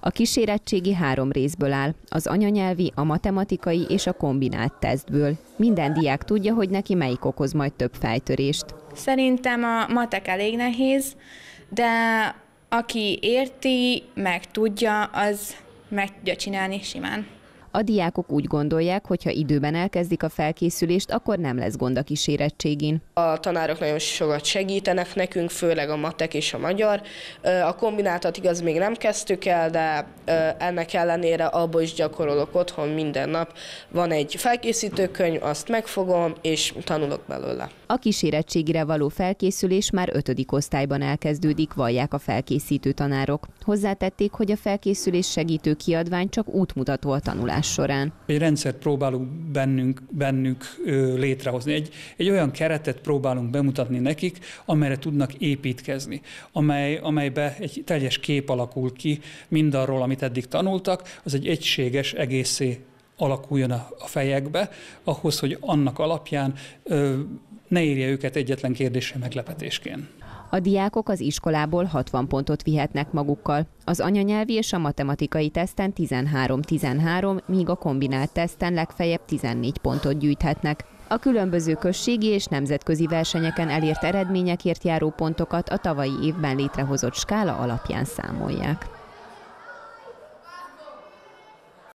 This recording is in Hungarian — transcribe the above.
A kísérettségi 3 részből áll, az anyanyelvi, a matematikai és a kombinált tesztből. Minden diák tudja, hogy neki melyik okoz majd több fejtörést. Szerintem a matek elég nehéz, de aki érti, meg tudja, az meg tudja csinálni simán. A diákok úgy gondolják, hogy ha időben elkezdik a felkészülést, akkor nem lesz gond a kísérettségin. A tanárok nagyon sokat segítenek nekünk, főleg a matek és a magyar. A kombináltat igaz még nem kezdtük el, de ennek ellenére abból is gyakorolok otthon minden nap. Van egy felkészítőkönyv, azt megfogom és tanulok belőle. A kísérettségire való felkészülés már 5. osztályban elkezdődik, vallják a felkészítő tanárok. Hozzátették, hogy a felkészülés segítő kiadvány csak útmutató a tanulás során. Egy rendszert próbálunk bennük létrehozni. Egy olyan keretet próbálunk bemutatni nekik, amelyre tudnak építkezni, amelybe egy teljes kép alakul ki mindarról, amit eddig tanultak, az egy egységes egészé alakuljon a fejekbe, ahhoz, hogy annak alapján ne érje őket egyetlen kérdésre meglepetésként. A diákok az iskolából 60 pontot vihetnek magukkal. Az anyanyelvi és a matematikai teszten 13-13, míg a kombinált teszten legfeljebb 14 pontot gyűjthetnek. A különböző községi és nemzetközi versenyeken elért eredményekért járó pontokat a tavalyi évben létrehozott skála alapján számolják.